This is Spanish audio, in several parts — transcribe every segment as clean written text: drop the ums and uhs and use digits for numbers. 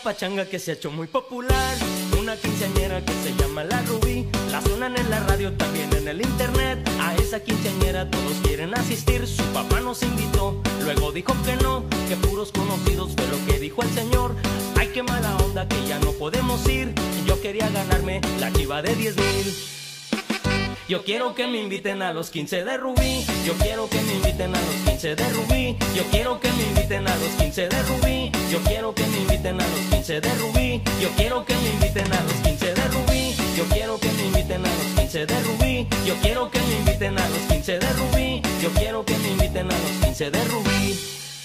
pachanga que se ha hecho muy popular, una quinceañera que se llama la Rubí. La suenan en la radio, también en el internet. A esa quinceañera todos quieren asistir. Su papá nos invitó, luego dijo que no, que puros conocidos fue lo que dijo el señor. Ay, qué mala onda que ya no podemos ir. Yo quería ganarme la chiva de 10,000. Yo quiero que me inviten a los 15 de Rubí. Yo quiero que me inviten a los 15 de Rubí. Yo quiero que me inviten a los 15 de Rubí. Yo quiero que me inviten a los 15 de Rubí. Yo quiero que me inviten a los 15 de Rubí. Yo quiero que me inviten a los 15 de Rubí. Yo quiero que me inviten a los 15 de Rubí. Yo quiero que me inviten a los 15 de Rubí.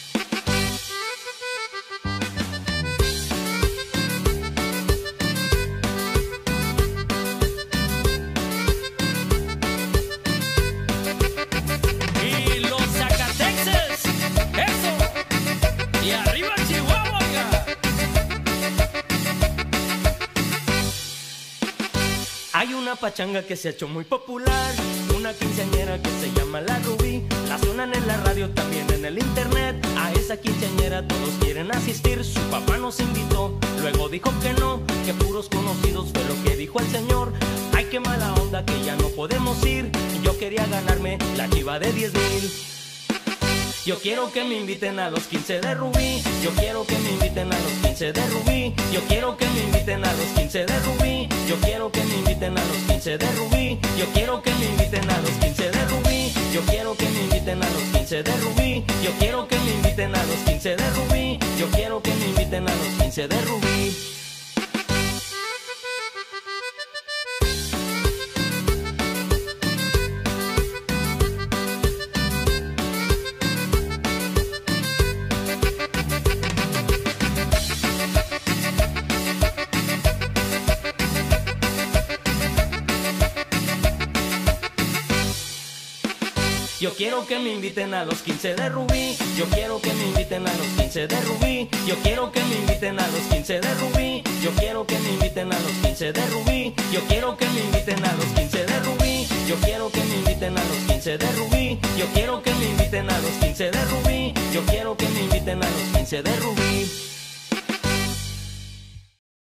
Hay una pachanga que se ha hecho muy popular, una quinceañera que se llama la Rubí. La suenan en la radio, también en el internet. A esa quinceañera todos quieren asistir. Su papá nos invitó, luego dijo que no, que puros conocidos fue lo que dijo el señor. Ay, qué mala onda que ya no podemos ir. Yo quería ganarme la chiva de 10,000. Yo quiero que me inviten a los 15 de Rubí. Yo quiero que me inviten a los 15 de Rubí. Yo quiero que me inviten a los 15 de Rubí. Yo quiero que me inviten a los 15 de Rubí. Yo quiero que me inviten a los 15 de Rubí. Yo quiero que me inviten a los 15 de Rubí. Yo quiero que me inviten a los 15 de Rubí. Yo quiero que me inviten a los 15 de Rubí. Yo quiero que me inviten a los 15 de Rubí. Yo quiero que me inviten a los 15 de Rubí. Yo quiero que me inviten a los 15 de Rubí. Yo quiero que me inviten a los 15 de Rubí. Yo quiero que me inviten a los 15 de Rubí. Yo quiero que me inviten a los 15 de Rubí. Yo quiero que me inviten a los 15 de Rubí. Yo quiero que me inviten a los 15 de Rubí.